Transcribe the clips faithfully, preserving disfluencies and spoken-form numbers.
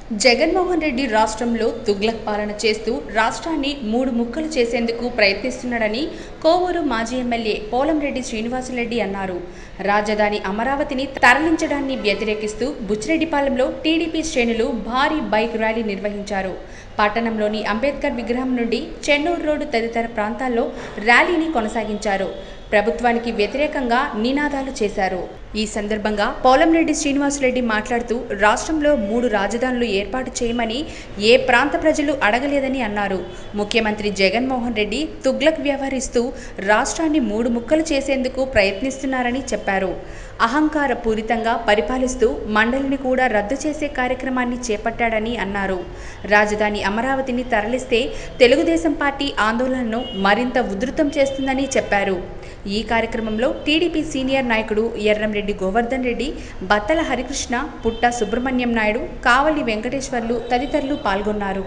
జగన్మోహన్ రెడ్డి రాష్ట్రంలో తుగ్లక్ పాలన చేస్తూ రాష్ట్రాన్ని మూడు ముక్కలు చేసేందుకు ప్రయత్నిస్తున్నాడని కోవూరు మాజీ ఎమ్మెల్యే పోలంరెడ్డి శ్రీనివాసరెడ్డి అన్నారు. రాజధాని అమరావతిని తరలించడాన్ని వ్యతిరేకిస్తూ బుచ్చిరెడ్డిపాలెంలో టీడీపీ శ్రేణులు భారీ బైక్ ర్యాలీ నిర్వహించారు. పట్టణంలోని అంబేద్కర్ విగ్రహం నుండి చెన్నూరు రోడ్డు తదితర ప్రాంతాల్లో ర్యాలీని కొనసాగించారు. ప్రభుత్వానికి వ్యతిరేకంగా నినాదాలు చేశారు. ఈ సందర్భంగా పోలంరెడ్డి శ్రీనివాసరెడ్డి మాట్లాడుతూ రాష్ట్రంలో మూడు రాజధానులు ఏర్పాటు చేయమని ఏ ప్రాంత ప్రజలు అడగలేదని అన్నారు. ముఖ్యమంత్రి జగన్మోహన్ రెడ్డి తుగ్లక్ వ్యవహరిస్తూ రాష్ట్రాన్ని మూడు ముక్కలు చేసేందుకు ప్రయత్నిస్తున్నారని చెప్పారు. అహంకార పూరితంగా పరిపాలిస్తూ మండలిని కూడా రద్దు చేసే కార్యక్రమాన్ని చేపట్టాడని అన్నారు. రాజధాని అమరావతిని తరలిస్తే తెలుగుదేశం పార్టీ ఆందోళనను మరింత ఉధృతం చేస్తుందని చెప్పారు. ఈ కార్యక్రమంలో టీడీపీ సీనియర్ నాయకుడు ఎర్రంరెడ్డి గోవర్ధన్ రెడ్డి, బత్తల హరికృష్ణ, పుట్ట సుబ్రహ్మణ్యం నాయుడు, కావలి వెంకటేశ్వర్లు తదితరులు పాల్గొన్నారు.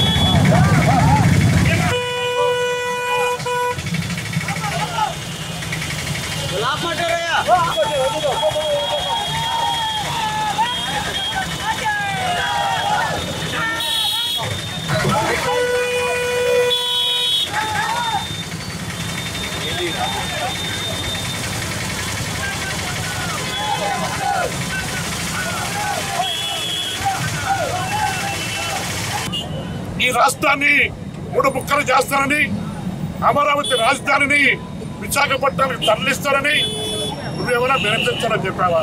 ఈ రాష్ట్రాన్ని మూడు ముక్కలు చేస్తానని, అమరావతి రాజధానిని విశాఖపట్నానికి తరలిస్తారని నువ్వేమైనా విరమించాలని చెప్పావా?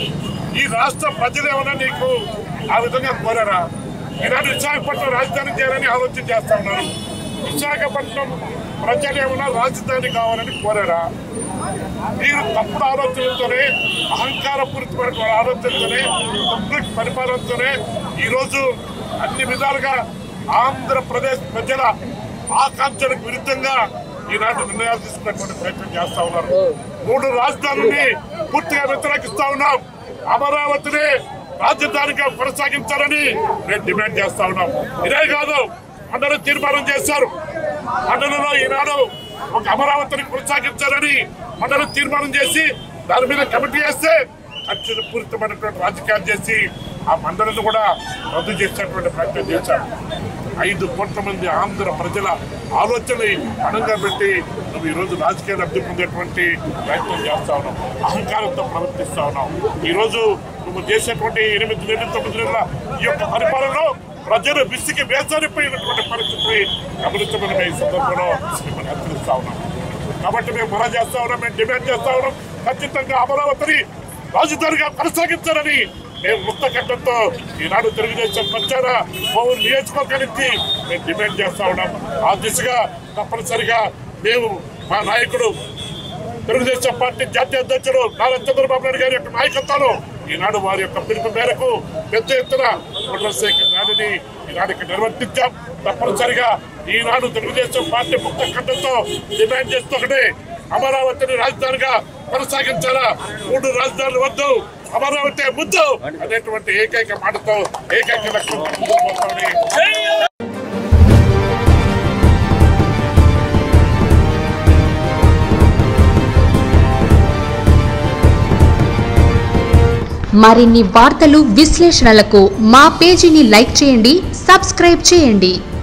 ఈ రాష్ట్ర ప్రజలు ఏమైనా నీకు ఆ విధంగా కోరారా? ఈనాడు విశాఖపట్నం రాజధాని చేయాలని ఆలోచన చేస్తా ఉన్నారు. విశాఖపట్నం ప్రజలు ఏమైనా రాజధాని కావాలని కోరారా? మీరు తప్పుడు ఆలోచనలతోనే, అహంకారపూరితమైన ఆలోచనలతోనే, తప్పుడు పరిపాలనతోనే ఈరోజు అన్ని విధాలుగా ఆంధ్రప్రదేశ్ ప్రజల ఆకాంక్షలకు విరుద్ధంగా ఈనాటి నిర్ణయాలు తీసుకునేటువంటి ప్రయత్నం చేస్తా ఉన్నారు. మూడు రాజధానుల్ని పూర్తిగా వ్యతిరేకిస్తా ఉన్నాం. అమరావతిని రాజధానిగా కొనసాగించాలని మేము డిమాండ్ చేస్తా ఉన్నాం. ఇదే కాదు, మండలి తీర్మానం చేశారు. మండలిలో ఈనాడు ఒక అమరావతిని కొనసాగించాలని మండలి తీర్మానం చేసి దాని మీద కమిటీ వేస్తే అత్యుపూరితమైనటువంటి రాజకీయాలు చేసి ఆ మండలిని కూడా రద్దు చేసేటువంటి ప్రయత్నం చేశారు. ఐదు కోట్ల మంది ఆంధ్ర ప్రజల ఆలోచనని అణంగా పెట్టి నువ్వు ఈరోజు రాజకీయ లబ్ధి పొందేటువంటి ప్రయత్నం చేస్తా ఉన్నావు. అహంకారంతో ప్రవర్తిస్తా ఉన్నావు. ఈరోజు నువ్వు చేసేటువంటి ఎనిమిది నెలల తొమ్మిది నెలల ఈ యొక్క పరిపాలనలో ప్రజలు విసిగి వేసారిపోయినటువంటి పరిస్థితిని గమనించమని ఈ సందర్భంలో మిమ్మల్ని హెచ్చరిస్తా ఉన్నాం. కాబట్టి మేము మనం చేస్తా ఉన్నాం, మేము డిమాండ్ చేస్తా ఉన్నాం. ఖచ్చితంగా అమరావతిని రాజధానిగా కొనసాగించాలని మేము ముక్తకంఠంతో ఈనాడు తెలుగుదేశం పక్షాన కోవూరు నియోజకవర్గానికి మేము డిమాండ్ చేస్తా ఉన్నాం. ఆ దిశగా తప్పనిసరిగా మేము మా నాయకుడు తెలుగుదేశం పార్టీ జాతీయ అధ్యక్షుడు నారా చంద్రబాబు నాయుడు గారి యొక్క నాయకత్వంలో ఈనాడు వారి యొక్క పిలుపు మేరకు పెద్ద ఎత్తున చంద్రశేఖర్ ర్యాలీని ఈనాడికి నిర్వర్తించాం. తప్పనిసరిగా ఈనాడు తెలుగుదేశం పార్టీ ముక్తకంఠంతో డిమాండ్ చేస్తూ ఒకటే, అమరావతిని రాజధానిగా కొనసాగించాలా, మూడు రాజధానులు వద్దు, అమరావతి ముద్దు అనేటువంటి ఏకైక మాటతో ఏకైక లక్ష్యంతో మరిన్ని వార్తలు విశ్లేషణలకు మా పేజీని లైక్ చేయండి, సబ్స్క్రైబ్ చేయండి.